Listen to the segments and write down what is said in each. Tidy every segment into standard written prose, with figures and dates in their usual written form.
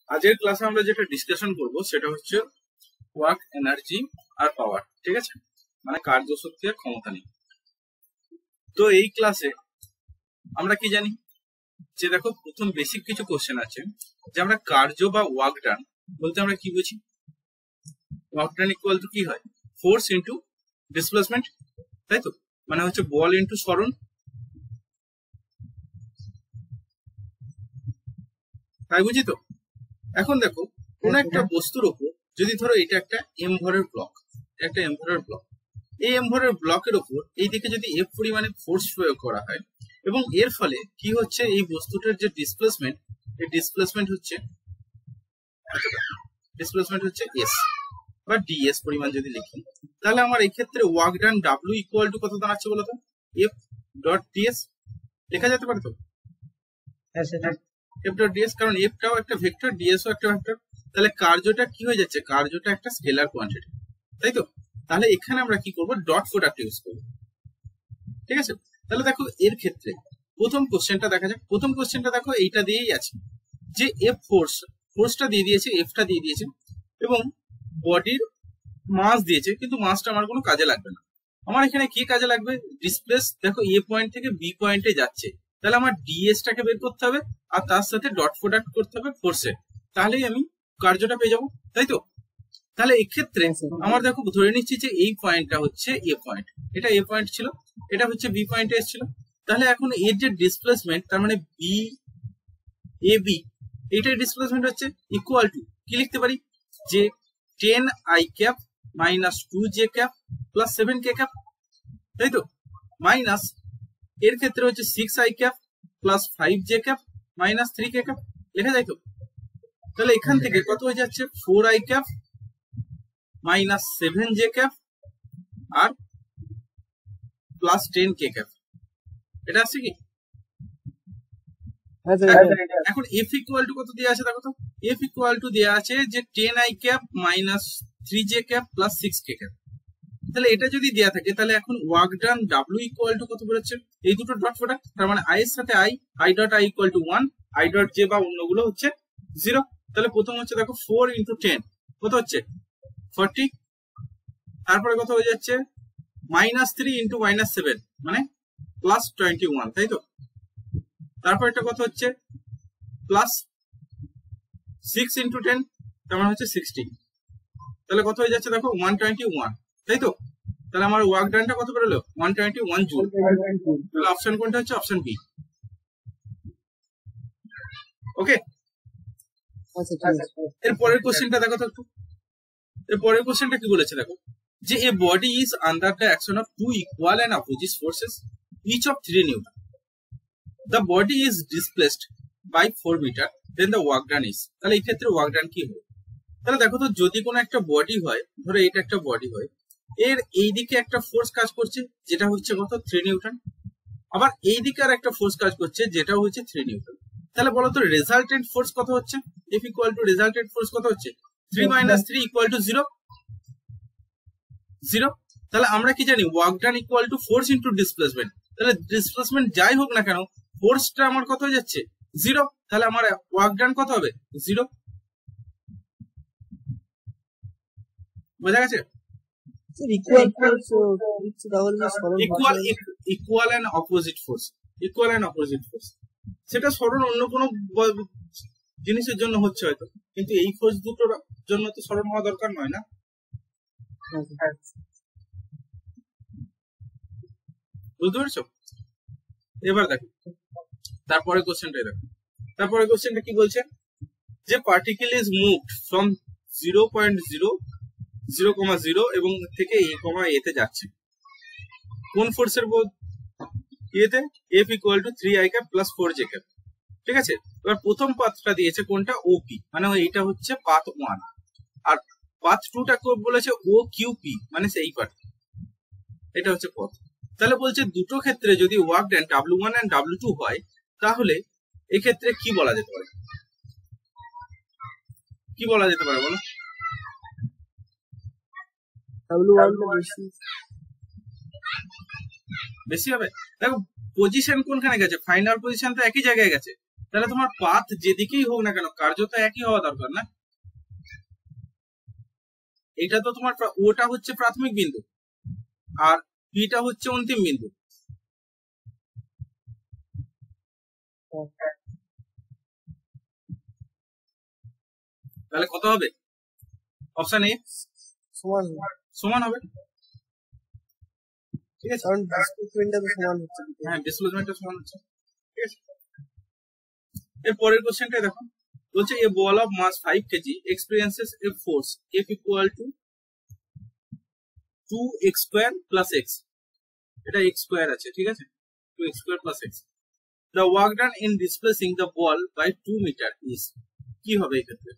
আজকের ক্লাসে আমরা যেটা ডিসকাশন করব সেটা হচ্ছে ওয়ার্ক এনার্জি আর পাওয়ার, ঠিক আছে, মানে কার্যশক্তি আর ক্ষমতা নিয়ে। তো এই ক্লাসে আমরা কি জানি যে দেখো প্রথম বেসিক কিছু কোশ্চেন আছে যে আমরা কার্য বা ওয়ার্ক ডান বলতে আমরা কি বুঝি। ওয়ার্ক ডান ইকুয়াল টু কি হয়, ফোর্স ইন্টু ডিসপ্লেসমেন্ট, তাই তো, মানে হচ্ছে বল ইন্টু সরণ, তাই বুঝি তো। এখন দেখো কোন একটা বস্তুর উপর যদি ধরো এটা একটা এম ভরের ব্লক, একটা এম ভরের ব্লক, এই এম ভরের ব্লকের উপর এইদিকে যদি এফ পরিমাণে ফোর্স প্রয়োগ করা হয় এবং এর ফলে কি হচ্ছে, এই বস্তুটার যে ডিসপ্লেসমেন্ট, এই ডিসপ্লেসমেন্ট হচ্ছে এস বা ডিএস পরিমাণ যদি লিখি, তাহলে আমার এই ক্ষেত্রে work done W equal to কত দাঁড়াচ্ছে বলতো, এফ ডট ডিএস লেখা যেতে পারে তো, এফ ডট ডিএস, কারণ এফটাও একটা ভেক্টর, ডিএসও একটা ভেক্টর, তাহলে কার্যটা কি হয়ে যাচ্ছে, কার্যটা একটা স্কেলার কোয়ান্টিটি, তাই তো। তাহলে এখানে আমরা কি করব, ডট প্রোডাক্ট ইউজ করব, ঠিক আছে। তাহলে দেখো এর ক্ষেত্রে প্রথম কোশ্চেনটা দেখা যাক। প্রথম কোশ্চেনটা দেখো এইটা দিয়েই আছে যে এফ ফোর্সটা দিয়ে দিয়েছে, এফটা দিয়ে দিয়েছে এবং বডির মাস দিয়েছে, কিন্তু মাসটা আমার কোনো কাজে লাগবে না। আমার এখানে কি কাজে লাগবে, ডিসপ্লেস, দেখো এ পয়েন্ট থেকে বি পয়েন্টে যাচ্ছে, তাহলে আমার ডিএসটাকে বের করতে হবে আর তার সাথে ডট প্রোডাক্ট করতে হবে ফোর্সে, তাহলেই আমি কার্যটা পেয়ে যাবো, তাই তো। তাহলে এক্ষেত্রে আমার দেখো ধরে নিচ্ছি যে এই পয়েন্টটা হচ্ছে এ পয়েন্ট, এটা এ পয়েন্ট ছিল, এটা হচ্ছে বি পয়েন্টে এসেছিল, তাহলে এখন এর যে ডিসপ্লেসমেন্ট, তার মানে বি এ বি, এইটার ডিসপ্লেসমেন্ট হচ্ছে ইকুয়াল টু কি লিখতে পারি, যে 10 i cap minus 2 j cap plus 7 k cap, তাই তো, মাইনাস এর ক্ষেত্রে হচ্ছে 6 i cap plus 5 j cap minus 3 k cap লেখা যায় তো। তাহলে এখান থেকে কত হয়ে যাচ্ছে, 4 i cap minus 7 j cap আর প্লাস 10 k ক্যাপ, এটা আছে কি। এখন এফ ইকুয়াল টু কত দেওয়া আছে দেখো তো, এফ ইকুয়াল টু দেওয়া আছে যে 10 i cap minus 3 j cap plus 6 k cap. তাহলে এটা যদি দেওয়া থাকে তাহলে এখন work done W equal to কত বেরোচ্ছে, এই দুটো ডট প্রোডাক্ট, তার মানে আই এর সাথে I dot I equal to 1, I dot J বা অন্যগুলো হচ্ছে 0। তাহলে প্রথম হচ্ছে দেখো 4 ইন্টু 10 কত হচ্ছে 40, তারপরে কত হয়ে যাচ্ছে মাইনাস 3 ইন্টু মাইনাস 7 মানে প্লাস 21, তাই তো। তারপর এটা কত হচ্ছে প্লাস 6 ইন্টু 10 তার মানে হচ্ছে 60, তাহলে কত হয়ে যাচ্ছে দেখো 121, তাই তো। তাহলে আমার ওয়ার্ক ডানটা কত বেরোলো 121 জুল। তাহলে অপশন কোনটা হচ্ছে, অপশন বি। ওকে, এর পরের কোশ্চেনটা দেখো তো একটু, এর পরের কোশ্চেনটা কি বলেছে দেখো, যে a body is under the action of two equal and opposite forces each of 3 newton, the body is displaced by 4 metre, then the work done is. তাহলে এই ক্ষেত্রে ওয়ার্ক ডান কি হবে, তাহলে দেখো তো যদি কোনো একটা বডি হয়, ধরো এটা একটা বডি হয়, এর এইদিকে একটা ফোর্স কাজ করছে যেটা হচ্ছে কত 3 নিউটন, আবার এইদিকে আর একটা ফোর্স কাজ করছে যেটা হচ্ছে 3 নিউটন। তাহলে বলো তো রেজাল্টেন্ট ফোর্স কত হচ্ছে, F equal to resultant force কত হচ্ছে, 3 মাইনাস 3 ইকুয়াল টু 0। তাহলে আমরা কি জানি, work done equal to force into displacement, তাহলে ডিসপ্লেসমেন্ট যাই হোক না কেন ফোর্সটা আমার কত হয়ে যাচ্ছে 0, তাহলে আমার ওয়ার্ক ডান কত হবে 0। বোঝা গেছে, equal and opposite force, equal and opposite force, সেটা সরণ অন্য কোনো জিনিসের জন্য হচ্ছে হয়তো, কিন্তু এই ফোর্স দুটোর জন্য তো সরণ হওয়া দরকার নয় না। বুঝতে পেরেছো, এবার দেখো তারপরে কোশ্চেনটা দেখো, তারপরে কোশ্চেনটা কি বলছে, যে পার্টিকেল ইজ মুভড ফ্রম 0.0 এবং থেকে a তে যাচ্ছে, কোন ফোর্সের ইয়েতে, F equal to 3 i cap plus 4 j cap, ঠিক আছে। এবার প্রথম পাথটা দিয়েছে কোনটা, ওপি, মানে এইটা হচ্ছে পাথ 1, আর পাথ 2টা বলেছে ও কিউপি, মানে সেই পাথ, এটা হচ্ছে পথ। তাহলে বলছে দুটো ক্ষেত্রে যদি work done W1 and W2 হয়, তাহলে এক্ষেত্রে কি বলা যেতে পারে, কি বলা যেতে পারে বলো, বেশি হবে। দেখো পজিশন কোনখানে গেছে, ফাইনাল পজিশন তো একই জায়গায় গেছে, তাহলে তোমার পাথ যেদিকেই হোক না কেন কার্য তো একই হওয়া দরকার না। এটা তো তোমার ওটা হচ্ছে প্রাথমিক বিন্দু আর পিটা হচ্ছে অন্তিম বিন্দু। তাহলে কত হবে? অপশন এ সমান হবে। ঠিক আছে, কারণ ডিসপ্লেসমেন্টটা তো সমান হচ্ছে। হ্যাঁ, ডিসপ্লেসমেন্টটা সমান হচ্ছে। ঠিক আছে, এর পরের কোশ্চেনটা দেখো, বলছে a ball of mass 5 kg experiences a force F equal to 2x square plus x, এটা x square আছে। ঠিক আছে, 2x square plus x, the work done in displacing the ball by 2 meter is, কি হবে এই ক্ষেত্রে?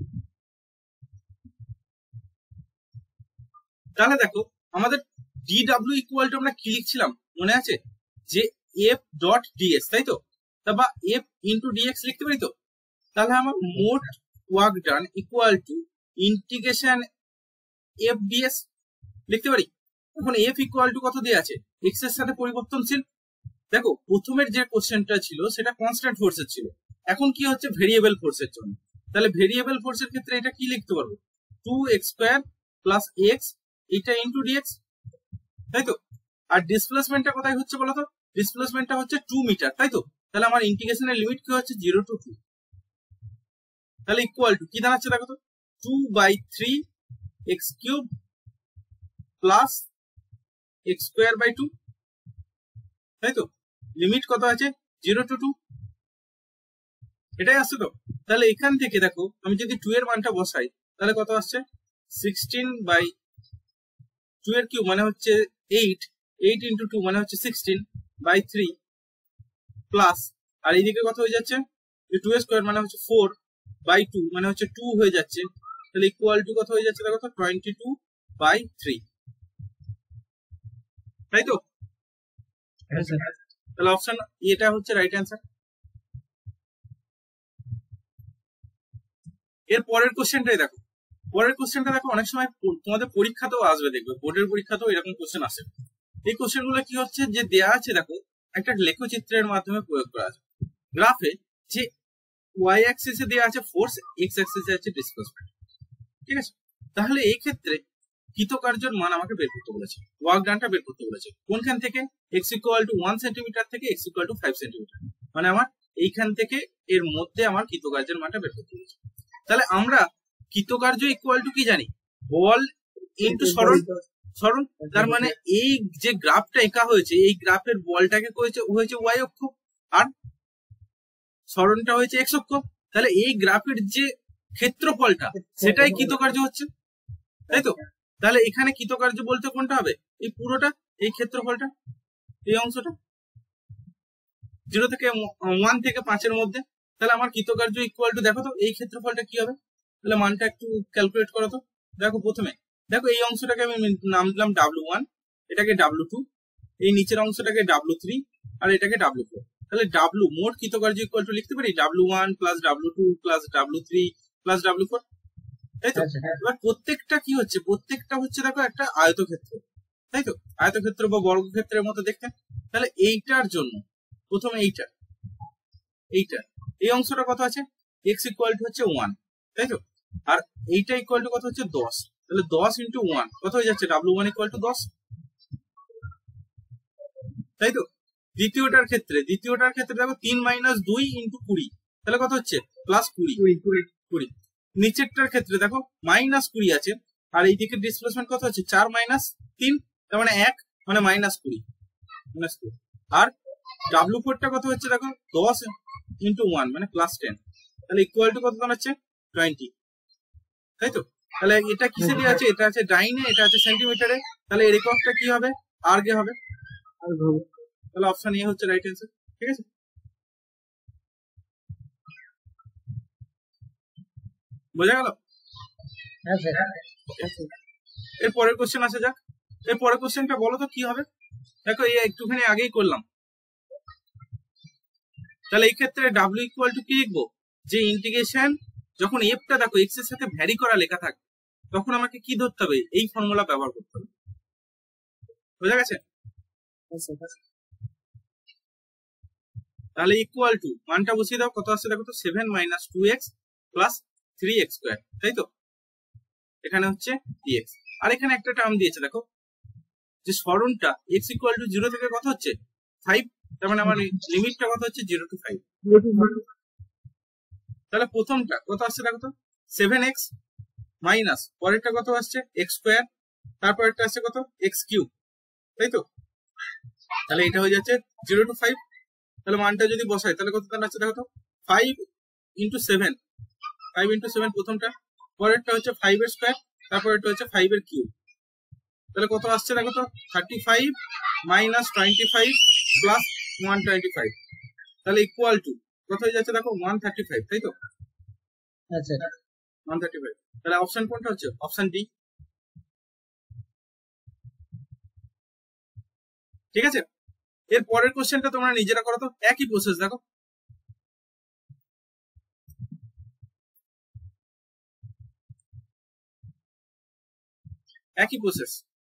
তাহলে দেখো আমাদের dw ইকুয়াল টু আমরা কি লিখছিলাম মনে আছে, যে f ডট ds, তাই তো, বা f ইনটু dx লিখতে পারি তো। তাহলে আমার মোট work done equal to integration f ds লিখতে পারি। এখন f ইকুয়াল টু কত দিয়ে আছে, x এর সাথে পরিবর্তনশীল। দেখো প্রথমের যে কোশ্চেনটা ছিল সেটা কনস্ট্যান্ট ফোর্সের ছিল, এখন কি হচ্ছে ভেরিয়েবল ফোর্সের জন্য। তাহলে ভেরিয়েবল ফোর্সের ক্ষেত্রে এটা কি লিখতে পারবো, 2x স্কয়ার প্লাস x, এটা ইনটু dx, তাই তো। আর ডিসপ্লেসমেন্টটা কোথায় হচ্ছে বলো তো, ডিসপ্লেসমেন্টটা হচ্ছে 2 মিটার, তাই তো। তাহলে আমার ইন্টিগ্রেশনের লিমিট কি হচ্ছে 0 to 2, তাহলে ইকুয়াল টু কি দাঁড়াচ্ছে দেখো তো, 2/3 x cube plus x square by 2, তাই তো। লিমিট কত আছে 0 to 2, এটাই আসছে তো। তাহলে এখান থেকে দেখো আমি যদি 2 এর মানটা বসাই তাহলে কত আসছে, 16/2 এর কিউব মানে হচ্ছে 8 ইন্টু 2 মানে হচ্ছে 16/3 প্লাস, আর এইদিকে কত হয়ে যাচ্ছে, 2 স্কয়ার মানে হচ্ছে 4/2 মানে হচ্ছে 2 হয়ে যাচ্ছে। তাহলে ইকুয়াল টু কত হয়ে যাচ্ছে দেখো তো, 22/3, তাই তো। তাহলে অপশন এটা হচ্ছে রাইট অ্যান্সার। এর পরের কোশ্চেনটাই দেখো, পরের কোশ্চেনটা দেখো অনেক সময় তোমাদের পরীক্ষাতেও আসবে, দেখবে বোর্ডের পরীক্ষাতেও এরকম কোশ্চেন আসে। এই কোশ্চেন গুলো কি হচ্ছে, যে দেয়া আছে দেখো একটা লেখচিত্রের মাধ্যমে প্রয়োগ করা আছে গ্রাফে, যে ওয়াই অ্যাক্সিসে দেওয়া আছে ফোর্স, এক্স অ্যাক্সিসে আছে ডিসপ্লেসমেন্ট। ঠিক আছে, তাহলে এই ক্ষেত্রে কৃতকার্যের মান আমাকে বের করতে বলেছে, ওয়ার্ক ডানটা বের করতে বলেছে কোনখান থেকে, এক্স ইকুয়াল টু 1 সেন্টিমিটার থেকে এক্স ইকুয়াল টু 5 সেন্টিমিটার, মানে আমার এইখান থেকে এর মধ্যে আমার কৃতকার্যের মানটা বের করতে বলেছে। তাহলে আমরা কৃতকার্য ইকুয়াল টু কি জানি, বল ইনটু সরণ। তার মানে এই যে গ্রাফটা এঁকা হয়েছে, এই গ্রাফের বলটাকে হয়েছে ওয়াই অক্ষ আর সরণটা হয়েছে এক্স অক্ষ। তাহলে এই গ্রাফের যে ক্ষেত্রফলটা সেটাই কৃতকার্য হচ্ছে, তাই তো। তাহলে এখানে কৃতকার্য বলতে কোনটা হবে, এই পুরোটা, এই ক্ষেত্রফলটা, এই অংশটা 0 থেকে 1 থেকে 5 এর মধ্যে। তাহলে আমার কৃতকার্য ইকুয়াল টু, দেখো তো এই ক্ষেত্রফলটা কি হবে, তাহলে মানটা একটু ক্যালকুলেট করো তো। দেখো প্রথমে দেখো এই অংশটাকে আমি নাম দিলাম W1, এটাকে W2, এই নিচের অংশটাকে W3 আর এটাকে W4। তাহলে W মোট কৃতকার্য ইকুয়াল টু লিখতে পারি W1 plus W2 plus W3 plus W4, তাই তো। এবার প্রত্যেকটা কি হচ্ছে, প্রত্যেকটা হচ্ছে দেখো একটা আয়তক্ষেত্র, তাই তো, আয়তক্ষেত্র বা বর্গক্ষেত্রের মতো দেখতে। তাহলে এইটার জন্য প্রথমে এইটা এই অংশটা কত আছে, x ইকুয়াল টু হচ্ছে 1, তাই তো। আর এইটা ইকুয়াল টু কত হচ্ছে 10, তাহলে 10 ইন্টু 1 কত হয়ে যাচ্ছে, W1 ইকুয়াল টু 10, তাই তো। দ্বিতীয়টার ক্ষেত্রে দেখো 3 মাইনাস 2 ইন্টু 20, তাহলে কত হচ্ছে প্লাস 20। নিচেরটার ক্ষেত্রে দেখো মাইনাস 20 আছে, আর এই দিকে ডিসপ্লেসমেন্ট কত হচ্ছে 4 মাইনাস 3, তার মানে 1, মানে মাইনাস 20। আর W4টা কত হচ্ছে দেখো 10 ইন্টু 1 মানে প্লাস 10, তাহলে ইকুয়াল টু কত দাঁড়াচ্ছে 20, তাই তো। তাহলে এটা কিসে দিয়ে আছে, এটা আছে ডাইনে, এটা আছে সেন্টিমিটারে, তাহলে এর এককটা কি হবে, আর গে হবে। তাহলে অপশন এ হচ্ছে রাইট অ্যান্সার। ঠিক আছে, বোঝা গেল। এর পরের কোশ্চেন আসা যাক। এর পরের কোশ্চেনটা বলো তো কি হবে, দেখো এই একটুখানি আগেই করলাম। তাহলে এই ক্ষেত্রে W ইকুয়াল টু কি লিখবো, যে ইন্টিগ্রেশন যখন এফটা দেখো এক্স এর সাথে ভ্যারি করা লেখা থাকে তখন আমাকে কি ধরতে হবে, এই ফর্মুলা ব্যবহার করতে হবে। বোঝা গেছে। তাহলে ইকুয়াল টু মানটা বসিয়ে দাও, কত আসছে দেখো তো 7 minus 2x plus 3x square, তাই তো? এখানে হচ্ছে dx, আর এখানে একটা টার্ম দিয়েছে দেখো যে সরণটা x ইকুয়াল টু 0 থেকে কত হচ্ছে 5, তার মানে আমার লিমিটটা কত হচ্ছে 0 টু 5। তাহলে প্রথমটা কত আসছে দেখো তো 7x মাইনাস পরেরটা কত আসছে x স্কোয়ার, তারপরেরটা আসছে কত x কিউব, তাই তো? তাহলে এটা হয়ে যাচ্ছে 0 টু 5। তাহলে মানটা যদি বসাই তাহলে কত দাঁড়াচ্ছে দেখো তো 5 ইন্টু 7, 5 ইন্টু 7 প্রথমটা, পরেরটা হচ্ছে 5 এর স্কোয়ার, তারপরেরটা হচ্ছে 5 এর কিউব। তাহলে কত আসছে দেখো তো 35 মাইনাস 25 প্লাস 125, তাহলে ইকুয়াল টু কত হয়ে যাচ্ছে দেখো 135, তাই তো? আচ্ছা 135। তাহলে অপশন কোনটা হচ্ছে? Option D. ঠিক আছে, এর পরের কোশ্চেনটা তোমরা নিজেরা করো তো, একই প্রসেস দেখো। একই প্রসেস।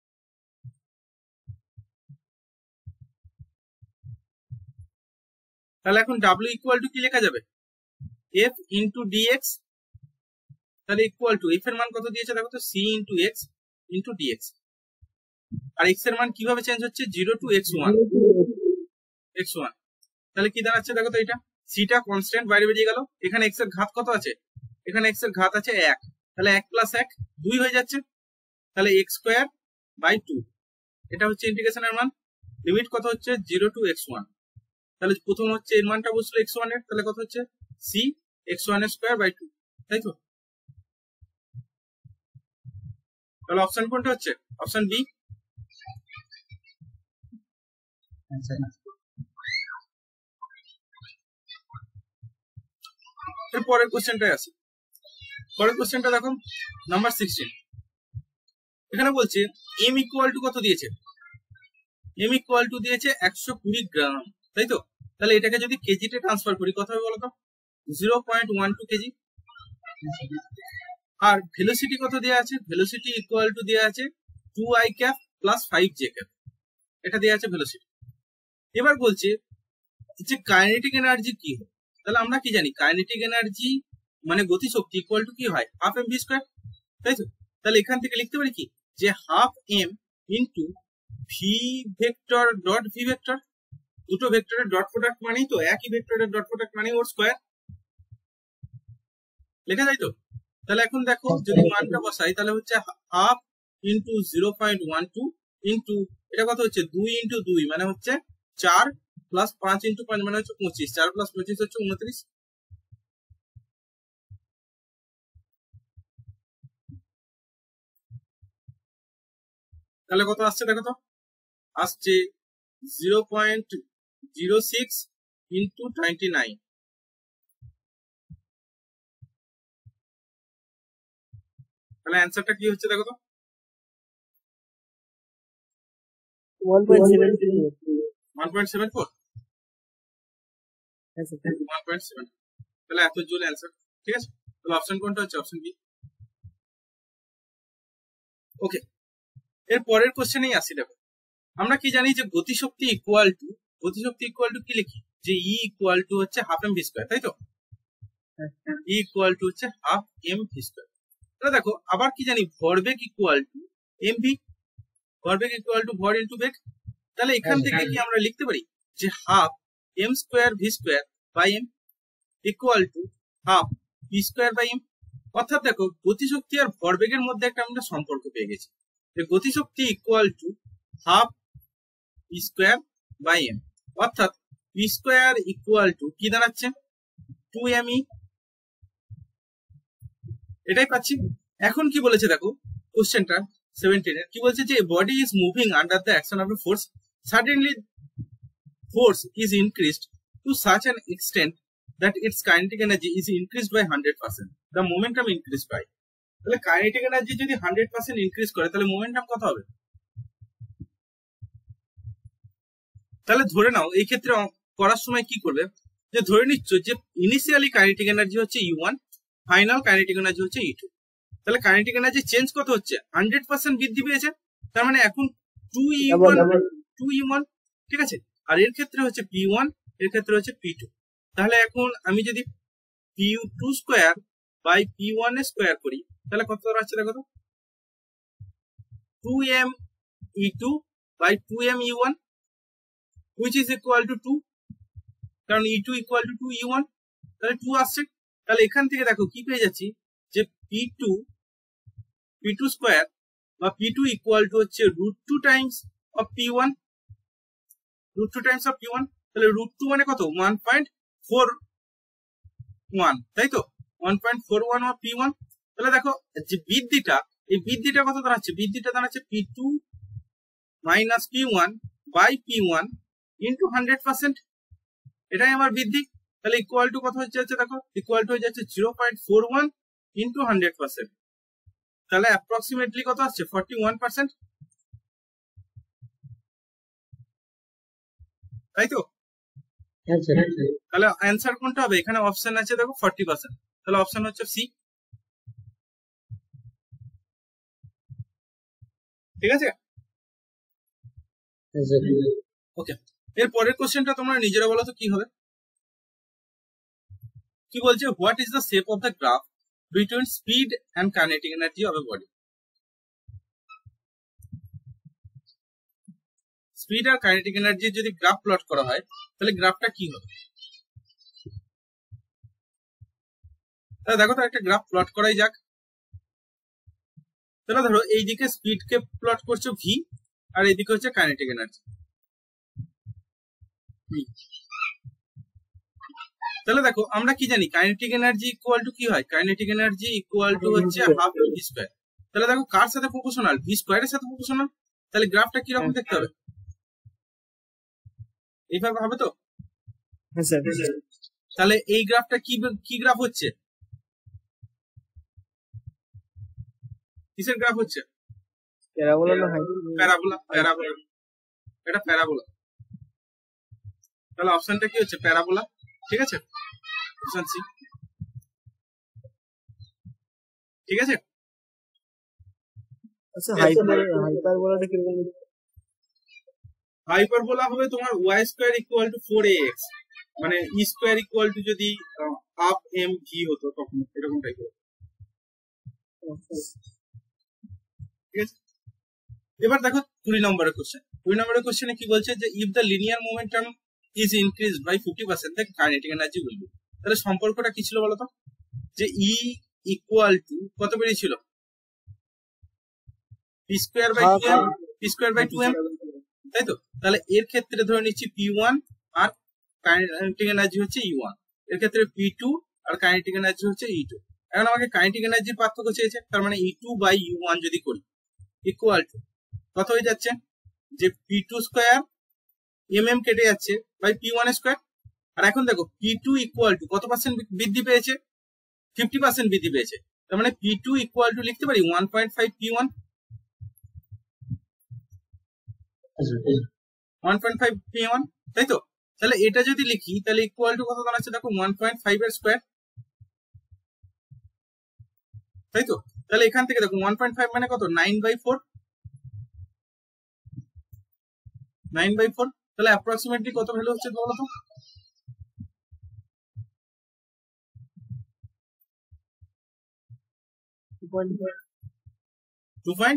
তাহলে এখন w ইকুয়াল টু কি লেখা যাবে? f ইন্টু dx, তাহলে ইকুয়াল টু f এর মান কত দিয়েছে দেখো তো c into x into dx, আর x এর মান কিভাবে চেঞ্জ হচ্ছে 0 টু x1, x1। তাহলে কি দাঁড়াচ্ছে দেখো তো, এটা c টা কনস্ট্যান্ট বাইরে বেরিয়ে গেল, এখানে x এর ঘাত কত আছে? এখানে x এর ঘাত আছে 1, তাহলে 1 প্লাস 1 2 হয়ে যাচ্ছে, তাহলে x স্কোয়ার বাই 2, এটা হচ্ছে ইন্টিগ্রেশনের মান। লিমিট কত হচ্ছে 0 টু x1, তাহলে প্রথম হচ্ছে এর মানটা বসলো x1 এর, তাহলে কত হচ্ছে c x1 এর স্কোয়ার বাই 2, তাই তো? তাহলে অপশন কোনটা হচ্ছে? Option B. আচ্ছা এর পরের কোশ্চেনটাই আছে। পরের কোশ্চেনটা দেখো নাম্বার 16। এখানে বলছে m ইকুয়াল টু কত দিয়েছে? m ইকুয়াল টু দিয়েছে 120 গ্রাম, তাই তো? তাহলে এটাকে যদি কেজিতে ট্রান্সফার করি কত হবে বলতো? 0.12 কেজি। আর ভেলোসিটি কত দেওয়া আছে? ভেলোসিটি ইকুয়াল টু দেওয়া আছে 2i cap plus 5j cap, এটা দেওয়া আছে ভেলোসিটি। এবার বলছে যে কাইনেটিক এনার্জি কি হয়? তাহলে আমরা কি জানি কাইনেটিক এনার্জি মানে গতিশক্তি ইকুয়াল টু কি হয়? হাফ এম ভি স্কোয়ার, তাই তো? তাহলে এখান থেকে লিখতে পারি কি যে half M into V vector dot V vector, দুটো ভেক্টরের ডট প্রোডাক্ট মানেই তো একই ভেক্টরের ডট প্রোডাক্ট মানে ওর স্কোয়ার, লেখা যায় তো? তাহলে এখন দেখো যদি মানটা বসাই তাহলে হচ্ছে হাফ ইন্টু 0.12 ইন্টু এটা কত হচ্ছে 2 ইন্টু 2 মানে হচ্ছে 4 প্লাস 5 ইন্টু 5 মানে হচ্ছে 25, 4 প্লাস 25 হচ্ছে 29। তাহলে কত আসছে দেখো তো, আসছে 0.06 ইন্টু 29। তাহলে অ্যান্সারটা কি হচ্ছে দেখো তো 1.74। তাহলে এত জোর অ্যান্সার। ঠিক আছে, তাহলে অপশন কোনটা হচ্ছে? Option B. ওকে, এর পরের কোশ্চেনেই আসি। দেখো আমরা কি জানি যে গতিশক্তি ইকুয়াল টু কি লিখি যে ই ইকুয়াল টু হচ্ছে হাফ এম ভি স্কোয়ার, তাই তো? ই ইকুয়াল টু হচ্ছে হাফ এম ভি স্কোয়ার। তাহলে দেখো আবার কি জানি ভরবেগ ইকুয়াল টু এম ভি, ভরবেগ ইকুয়াল টু ভর ইন্টু বেগ। তাহলে এখান থেকে কি আমরা লিখতে পারি যে half M square V square by M equal to half P square by M. অর্থাৎ দেখো গতিশক্তি আর ভরবেগের মধ্যে একটা আমরা সম্পর্ক পেয়ে গেছি যে গতিশক্তি equal to half P square by M, অর্থাৎ পি স্কোয়ার ইকুয়াল টু কি দাঁড়াচ্ছে 2me, এটাই পাচ্ছি। এখন কি বলেছে দেখো কোশ্চেনটা 17 এর কি বলছে যে body is moving under the action of a force, suddenly force is increased to such an extent that its kinetic energy is increased by 100%, the momentum increased by। তাহলে কাইনেটিক এনার্জি যদি 100% ইনক্রিজ করে তাহলে momentum কত হবে? তাহলে ধরে নাও এই ক্ষেত্রে করার সময় কি করবে যে ধরে নিচ্ছ যে ইনিশিয়ালি কাইনেটিক এনার্জি হচ্ছে E1, ফাইনাল কাইনেটিক এনার্জি হচ্ছে E2। তাহলে কাইনেটিক এনার্জি চেঞ্জ কত হচ্ছে? 100% বৃদ্ধি পেয়েছে, তার মানে এখন 2E1, ঠিক আছে? আর এর ক্ষেত্রে হচ্ছে P1, এর ক্ষেত্রে হচ্ছে পি টু। তাহলে এখন আমি যদি P two square by P one square করি তাহলে কত দাঁড়াচ্ছে দেখো তো, 2m e2 by 2m e1 which is equal to 2, কারণ e2 equal to 2 e1, তাহলে 2 আসছে। তাহলে এখান থেকে দেখো কি পেয়ে যাচ্ছি যে p2 স্কোয়ার বা p2 equal to হচ্ছে √2 Times of p1, √2 Times of p1। তাহলে √2 মানে কত, 1.41, তাই তো, 1.41 অফ p1। তাহলে দেখো যে বৃদ্ধিটা, এই বৃদ্ধিটা কত দাঁড়াচ্ছে, বৃদ্ধিটা দাঁড়াচ্ছে p2 minus p1 by p1 into 100%, এটাই আমার বৃদ্ধি। তাহলে ইকুয়াল টু কত হচ্ছে দেখো, ইকুয়াল টু হয়ে যাচ্ছে 0.41 ইন্টু 100%, তাহলে অ্যাপ্রক্সিমেটলি কত আসছে, 41%, তাই তো। তাহলে অ্যান্সার কোনটা হবে, এখানে অপশন আছে দেখো 40%, তাহলে অপশন হচ্ছে সি। ঠিক আছে, ওকে। এর পরের কোশ্চেনটা তোমরা নিজেরা বলো তো কি হবে। কি বলছে, what is the shape of the graph between speed and kinetic energy of a body. Speed আর কাইনেটিক এনার্জি যদি গ্রাফ প্লট করা হয় তাহলে গ্রাফটা কি হবে। তাহলে দেখো তো একটা গ্রাফ প্লট করাই যাক। তাহলে ধরো এইদিকে স্পিড কে প্লট করছো ভি, আর এইদিকে হচ্ছে কাইনেটিক এনার্জি। তাহলে দেখো আমরা কি জানি, কাইনেটিক এনার্জি ইকুয়াল টু কি হয়, কাইনেটিক এনার্জি ইকুয়াল টু হচ্ছে হাফ ভি স্কয়ার। তাহলে দেখো কার সাথে প্রপোর্শনাল, ভি স্কয়ারের সাথে প্রপোর্শনাল। তাহলে গ্রাফটা কি রকম দেখতে হবে, এইভাবে হবে তো। তাহলে এই গ্রাফটা কি গ্রাফ হচ্ছে, কিসের গ্রাফ হচ্ছে, প্যারাবোলা না প্যারাবোলা, প্যারাবোলা, এটা প্যারাবোলা। তাহলে অপশনটা কি হচ্ছে, প্যারাবোলা। ঠিক আছে, অপশন সি। ঠিক আছে, আচ্ছা হাইপারবোলাটা কি রকম, হাইপারবোলা হবে তোমার y square equal two 4ax, মানে e স্কয়ার ইকুয়াল টু যদি হাফ এম ভি হতো তখন এরকম টাইপের। ঠিক আছে, এবার দেখো 20 নম্বরের কোশ্চেন। 20 নম্বরের কোশ্চেনে কি বলছে যে if the linear momentum is increase by 50% then kinetic energy will be. তাহলে সম্পর্কটা কি ছিল বলতো, যে ই ইকুয়াল টু কত বেরিয়েছিল, P square by 2m, P square by 2m, তাই তো। তাহলে এর ক্ষেত্রে ধরে নিচ্ছি p1 আর কাইনেটিক এনার্জি হচ্ছে e1, এর ক্ষেত্রে p2 আর কাইনেটিক এনার্জি হচ্ছে e2। এখন আমাকে কাইনেটিক এনার্জির পার্থক্য চেয়েছে, তার মানে e2 বাই u1 যদি করি ইকুয়াল টু কত হয়ে যাচ্ছে, যে p2 স্কয়ার mm কেটে যাচ্ছে বাই p1 স্কয়ার। আর এখন দেখো p2 ইকুয়াল টু কত পার্সেন্ট বৃদ্ধি পেয়েছে, 50% বৃদ্ধি পেয়েছে। তার মানে p2 ইকুয়াল টু লিখতে পারি 1.5 p1, 1.5 p1, তাই তো। তাহলে এটা যদি লিখি তাহলে ইকুয়াল টু কত দাঁড়াচ্ছে দেখো, 1.5 এর স্কয়ার, তাই তো। তাহলে এখান থেকে দেখো 1.5 মানে কত, 9/4, 9/4। তাহলে অ্যাপ্রক্সিমেটলি কত ভ্যালু হচ্ছে বলো তো, 2.5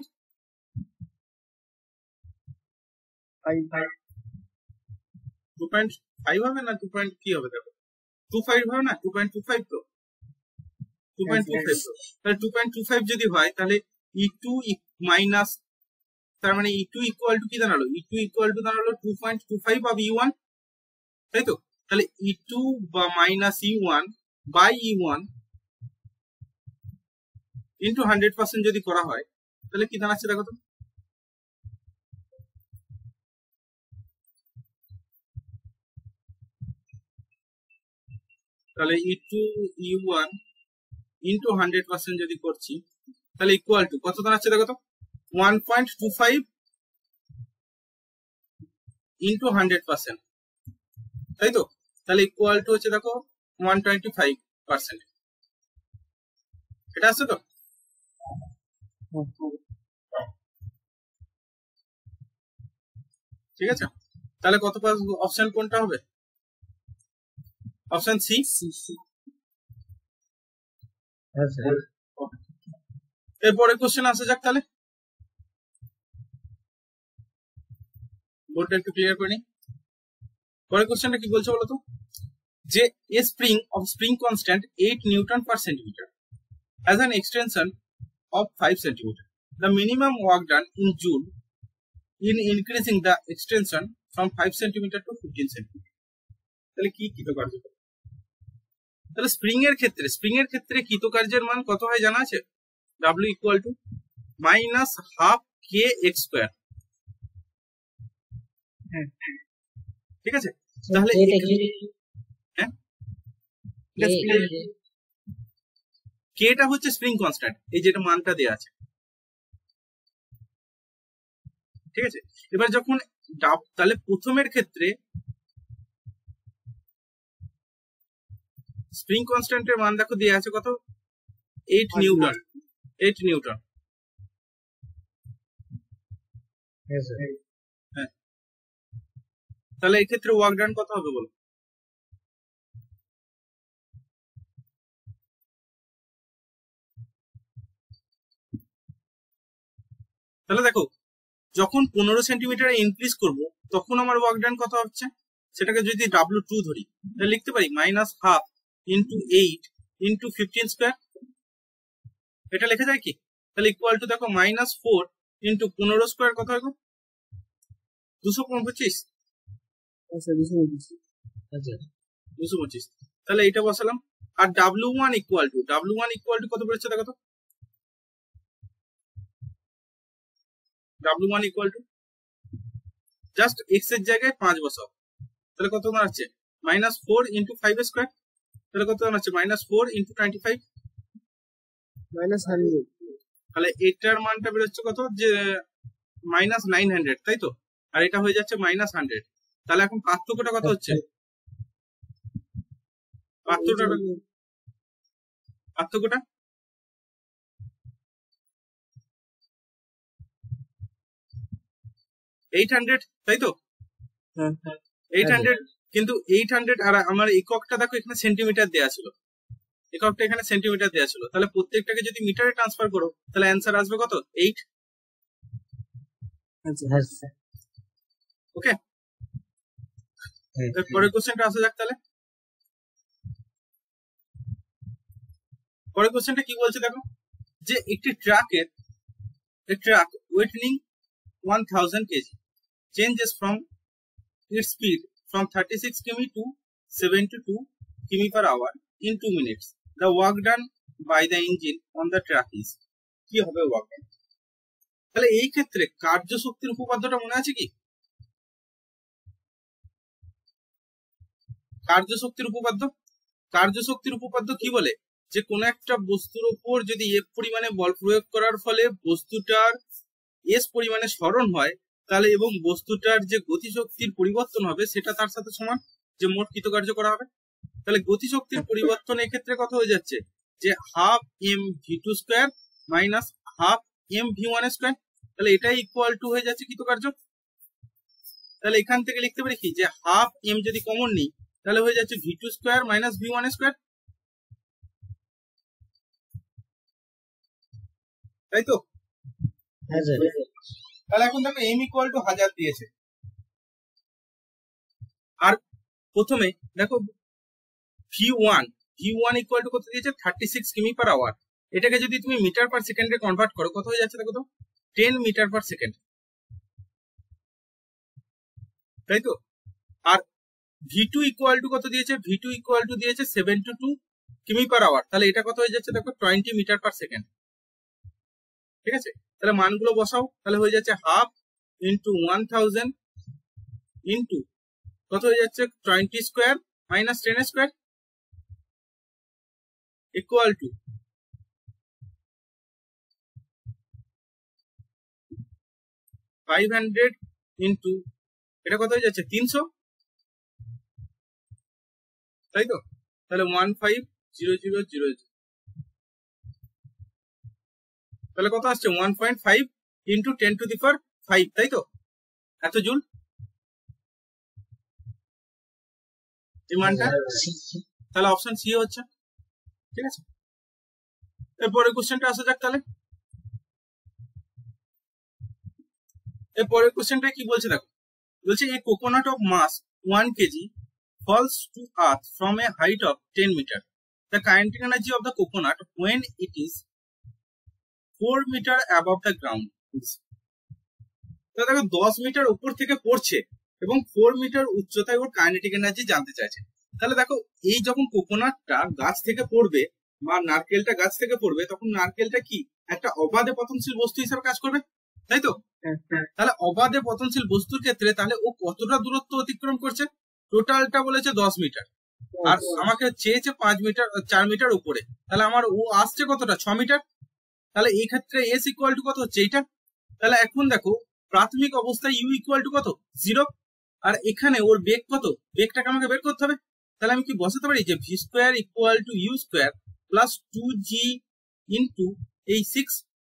হবে না 2. কি হবে দেখো, 2.5 হবে না, 2.25 তো, 2.25 তো। তাহলে 2.25 যদি হয় তাহলে e2 মাইনাস, তার মানে e2 ইকুয়াল টু কি দাঁড়ালো, e2 ইকুয়াল টু দাঁড়ালো 2.25 অফ e1, তাই তো। তাহলে e2 বা minus e1 by e1 into 100% যদি করা হয় তাহলে কি দাঁড়াচ্ছে দেখো তো, তাহলে e2 e1 ইন্টু 100% যদি করছি তাহলে ইকুয়াল টু কত দাঁড়াচ্ছে দেখো তো, 1.25 ইন্টু 100%, তাই তো। তাহলে ইকুয়াল টু হচ্ছে দেখো 125%, এটা আছে তো। ঠিক আছে, তাহলে কত অপশন কোনটা হবে, অপশন সি। হ্যাঁ স্যার। এরপরে কোশ্চেন আসা যাক তাহলে, বোর্ডটা একটু ক্লিয়ার করে নি। পরের কোশ্চেনটা কি বলছে বলতো, যে a spring of spring constant 8 newton per centimetre has an extension of 5 centimeter. The minimum work done in Joule in increasing the extension from 5 centimeter to 15 centimeter. তাহলে কি কৃতকার্য? তাহলে স্প্রিং এর ক্ষেত্রে কৃতকার্যের মান কত হয় জানা আছে? W equal to minus half kx square. ঠিক আছে, তাহলে হ্যাঁ কেটা হচ্ছে স্প্রিং কনস্ট্যান্ট, এই যেটা মানটা দেওয়া আছে। ঠিক আছে, এবার যখন তাহলে প্রথমের ক্ষেত্রে স্প্রিং কনস্ট্যান্টের মান দেখো দেওয়া আছে কত, 8 নিউটন। 8 নিউটন। হ্যাঁ, তাহলে এই ক্ষেত্রে ওয়ার্ক ডান কত হবে বলো? তাহলে দেখো, যখন 15 সেন্টিমিটার ইনক্রিজ করব তখন আমার ওয়ার্ক ডান কত হচ্ছে, সেটাকে যদি W2 ধরি তাহলে লিখতে পারি minus half into 8 into 15 square. এটা লেখা যায় কি? তাহলে ইকুয়াল টু দেখো মাইনাস 4 ইন্টু 15 স্কোয়ার কত হবে? 225। 225। তাহলে এটা বসালাম। আর W1 ইকুয়াল টু কত বেরোচ্ছে দেখো তো? W1 equal to just x এর জায়গায় 5 বসাও, তাহলে কত দাঁড়াচ্ছে? Minus 4 into 5 square. তাহলে কত দাঁড়াচ্ছে? Minus 4 into 25 minus 100। তাহলে এটার মানটা বেরোচ্ছে কত, যে মাইনাস 900, তাই তো? আর এটা হয়ে যাচ্ছে মাইনাস 100। তাহলে এখন পার্থক্যটা কত হচ্ছে? পার্থক্যটা 800, তাই তো? 800, কিন্তু 800 আর আমার এককটা দেখো এখানে সেন্টিমিটার দেওয়া ছিল, এককটা এখানে সেন্টিমিটার দেওয়া ছিল। তাহলে প্রত্যেকটাকে যদি মিটারে ট্রান্সফার করো তাহলে অ্যান্সার আসবে কত? 8। ওকে, পরের কোশ্চেনটা আসা যাক তাহলে। পরের কোশ্চেনটা কি বলছে দেখো, যে একটি ট্রাক ওয়েটিং 1000 kg changes from its speed from 36 km to 72 km per hour in 2 minutes. The work done by the engine on the track is, কি হবে ওয়ার্ক ডান? তাহলে এই ক্ষেত্রে কার্যশক্তির উপপাদ্যটা মনে আছে কি? কার্যশক্তির উপপাদ্য কি বলে, যে কোন একটা বস্তুর উপর যদি F পরিমাণে বল প্রয়োগ করার ফলে বস্তুটার S পরিমাণে সরণ হয়, তাহলে এবং বস্তুটার যে গতিশক্তির পরিবর্তন হবে সেটা তার সাথে সমান, যে মোট কৃতকার্য করা হবে। তাহলে গতিশক্তির পরিবর্তন এক্ষেত্রে কত হয়ে যাচ্ছে, যে half M v2 square minus half M v1 square. তাহলে এটাই ইকুয়াল টু হয়ে যাচ্ছে কৃতকার্য। তাহলে এখান থেকে লিখতে পারি কি, যে হাফ এম যদি কমন নিই তাহলে হয়ে যাচ্ছে v2 square minus v1 square, তাই তো? তাহলে এখন দেখো m ইকুয়াল টু 1000 দিয়েছে, আর প্রথমে দেখো v1 ইকুয়াল টু কত দিয়েছে? 36 কিমি পার আওয়ার। এটাকে যদি তুমি মিটার পার সেকেন্ডে কনভার্ট করো কত হয়ে যাচ্ছে দেখো তো? 10 মিটার পার সেকেন্ড, তাই তো? আর v2 ইকুয়াল টু কত দিয়েছে? v2 ইকুয়াল টু দিয়েছে 72 কিমি পার আওয়ার। তাহলে এটা কত হয়ে যাচ্ছে দেখো? 20 মিটার পার সেকেন্ড। ঠিক আছে, তাহলে মানগুলো বসাও, তাহলে হয়ে যাচ্ছে হাফ ইন্টু 1000 ইন্টু কত হয়ে যাচ্ছে? 20 square minus 10 square equal to 500 into এটা কত হয়ে যাচ্ছে? 300, তাই তো? তাহলে 150000, তাহলে কত আসছে? 1.5 ইন্টু 10 টু দি পাওয়ার 5, তাই তো? এত জুল। এই মানটা, তাহলে অপশন সি হচ্ছে। ঠিক আছে, এরপরে কোশ্চেনটা আসা যাক। তাহলে এরপরের কোশ্চেনটা কি বলছে দেখো, বলছে a coconut of mass 1 kg falls to earth from a height of 10 meter. The kinetic energy of the coconut when it is 4 meter above the ground. দেখো 10 মিটার উপর থেকে পড়ছে এবং 4 মিটার উচ্চতায় ওর কাইনেটিক এনার্জি জানতে চাইছে। তাহলে দেখো এই যখন কোকোনাটটা গাছ থেকে পড়বে বা নারকেলটা গাছ থেকে পড়বে, তখন নারকেলটা কি একটা অবাধে পতনশীল বস্তু হিসেবে কাজ করবে, তাই তো? তাহলে অবাধে পতনশীল বস্তুর ক্ষেত্রে তাহলে ও কতটা দূরত্ব অতিক্রম করছে? টোটালটা বলেছে 10 মিটার, আর আমাকে চেয়েছে 5 মিটার 4 মিটার উপরে। তাহলে আমার ও আসছে কতটা? 6 মিটার। তাহলে এই ক্ষেত্রে এস ইকুয়াল টু কত হচ্ছে? এইটা। তাহলে এখন দেখো প্রাথমিক অবস্থায় ইউ ইকুয়াল টু কত? 0। আর এখানে ওর বেগ কত? বেগটাকে আমাকে বের করতে হবে। তাহলে আমি কি বসাতে পারি যে V square equal to U square plus 2g into এই 6।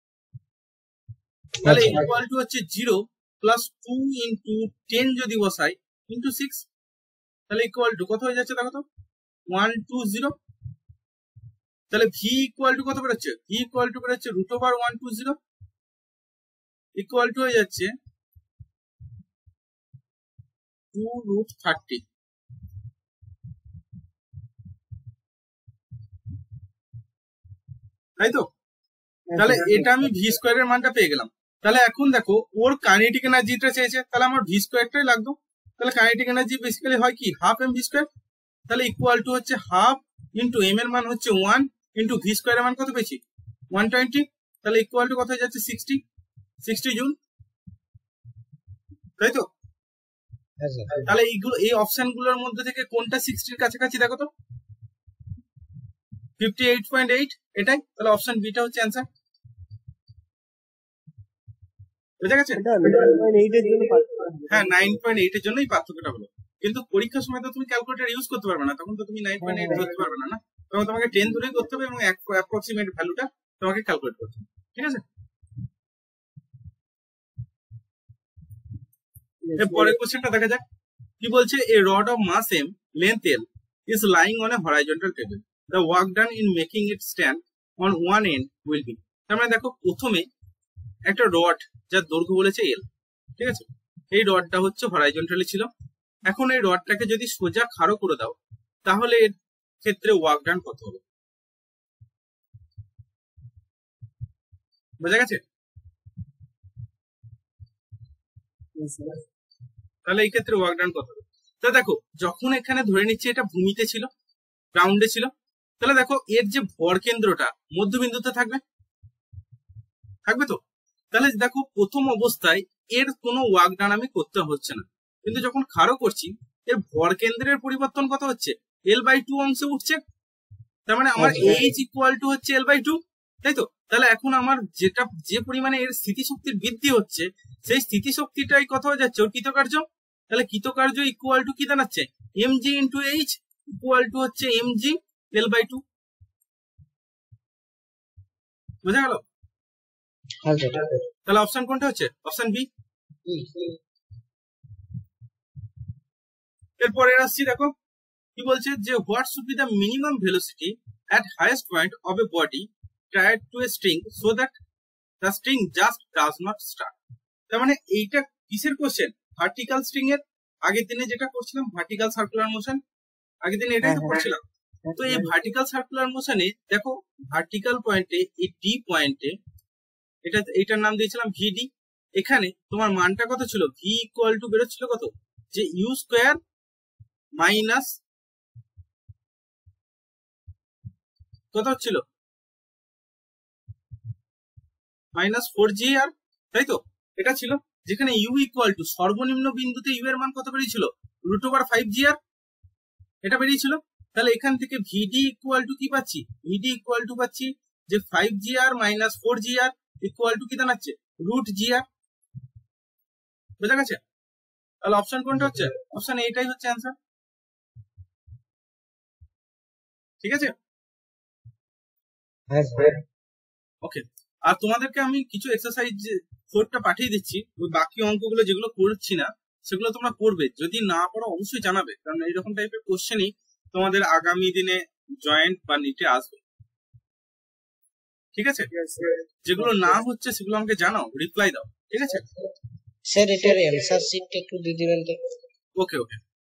তাহলে ইকুয়াল টু হচ্ছে 0 প্লাস 2 ইন্টু 10 যদি বসাই ইন্টু 6, তাহলে ইকুয়াল টু কত হয়ে যাচ্ছে দেখো তো? 120। তাহলে ভি ইকুয়াল টু কত বেরোচ্ছে? ভি ইকুয়াল টু বেরোচ্ছে রুট ওভার 120 ইকুয়াল টু হয়ে যাচ্ছে 2√30। তাই তো? তাহলে এটা আমি ভি স্কোয়ারের মানটা পেয়ে গেলাম। তাহলে এখন দেখো ওর কাইনেটিক এনার্জিটা চেয়েছে, তাহলে আমার ভি স্কোয়ারটাই লাগতো। তাহলে কাইনেটিক এনার্জি বেসিক্যালি হয় কি হাফ এম ভি স্কোয়ার। তাহলে ইকুয়াল টু হচ্ছে হাফ ইন্টু এম এর মান হচ্ছে 1 ইন্টু ভি স্কোয়ারের মান কত পেয়েছি? 120। তাহলে ইকুয়াল টু কত হয়ে যাচ্ছে? 60 জুল। তাই তো? তাহলে এইগুলো এই অপশন গুলোর মধ্যে থেকে কোনটা 60-র কাছাকাছি দেখো তো? 58.8 এটাই। তাহলে অপশন বিটা হচ্ছে অ্যান্সার। বুঝা গেছে? হ্যাঁ 9.8 এর জন্যই পার্থক্যটা হলো, কিন্তু পরীক্ষার সময় তো তুমি ক্যালকুলেটর ইউজ করতে পারবে না, তখন তো তুমি 9.8 ধরতে পারবে না, তখন তোমাকে 10 ধরেই করতে হবে এবং অ্যাপ্রক্সিমেট ভ্যালুটা তোমাকে ক্যালকুলেট করতে হবে। ঠিক আছে, এর পরের কোশ্চেনটা দেখা যাক কি বলছে। A rod of mass M length L is lying on a horizontal table, the work done in making it stand on one end will be. তার মানে দেখো প্রথমে একটা রড যার দৈর্ঘ্য বলেছে এল, ঠিক আছে, এই রডটা হচ্ছে হরাইজন্টালি ছিল। এখন এই রডটাকে যদি সোজা খাড়ো করে দাও তাহলে এর ক্ষেত্রে ওয়ার্ক ডান কত হবে? বোঝা গেছে? তাহলে এই ক্ষেত্রে ওয়ার্ক ডান কত হবে? তো দেখো যখন এখানে ধরে নিচ্ছে এটা ভূমিতে ছিল, গ্রাউন্ডে ছিল, তাহলে দেখো এর যে ভর কেন্দ্রটা মধ্যবিন্দুতে থাকবে, থাকবে তো? তাহলে দেখো প্রথম অবস্থায় এর কোনো ওয়ার্ক ডান আমি করতে হচ্ছে না, কিন্তু যখন খাড়ো করছি এর ভর কেন্দ্রের পরিবর্তন কত হচ্ছে? L/2 অংশে উঠছে। তার মানে আমার H ইকুয়াল টু হচ্ছে L/2, তাই তো? তাহলে এখন আমার যেটা যে পরিমাণে এর স্থিতিশক্তির বৃদ্ধি হচ্ছে সেই স্থিতিশক্তিটাই কত হয়ে যাচ্ছে? ওর কৃতকার্য। তাহলে কৃতকার্য ইকুয়াল টু কি দাঁড়াচ্ছে? mg into H equal to হচ্ছে mg L/2। বোঝা গেল? তাহলে অপশন কোনটা হচ্ছে? Option B. এরপরে আসছি, দেখো কি বলছে যে what should be the minimum velocity at highest point of a body tied to a string so that the string just does not start. তার মানে এইটা কিসের কোশ্চেন? ভার্টিক্যাল স্ট্রিং এর। আগের দিনে যেটা করছিলাম ভার্টিক্যাল সার্কুলার মোশন, আগের দিনে এটাই তো করছিলাম। তো এই ভার্টিক্যাল সার্কুলার মোশনে দেখো ভার্টিক্যাল পয়েন্টে এই ডি পয়েন্টে এটার নাম দিয়েছিলাম ভিডি। এখানে তোমার মানটা কত ছিল? ভি ইকুয়াল টু বেরোচ্ছিল কত? যে ইউ স্কোয়ার মাইনাস কত হচ্ছিল? -4GR, তাই তো? এটা ছিল যেখানে ইউ ইকুয়াল টু সর্বনিম্ন বিন্দুতে ইউ এর মান কত বেরিয়েছিল? √5GR, এটা বেরিয়েছিল। তাহলে এখান থেকে ভিডি ইকুয়াল টু কি পাচ্ছি? ভিডি ইকুয়াল টু পাচ্ছি যে 5GR minus 4GR equal to কি দাঁড়াচ্ছে? √GR। বুঝা গেছে? তাহলে অপশন কোনটা হচ্ছে? অপশন এইটাই হচ্ছে অ্যান্সার। ঠিক আছে, ওকে। আর তোমাদেরকে আমি কিছু এক্সারসাইজ 4টা পাঠিয়ে দিচ্ছি, ওই বাকি অঙ্কগুলো যেগুলো করছি না সেগুলো তোমরা পড়বে। যদি না পড়ো অবশ্যই জানাবে, কারণ এইরকম টাইপের কোশ্চেনই তোমাদের আগামী দিনে জয়েন্ট বা নিটে আসবে। ঠিক আছে, যেগুলো না হচ্ছে সেগুলো আমাকে জানাও, রিপ্লাই দাও। ঠিক আছে স্যার এটার অ্যান্সার শিটটা একটু দিয়ে দিবেন তো। ওকে ওকে।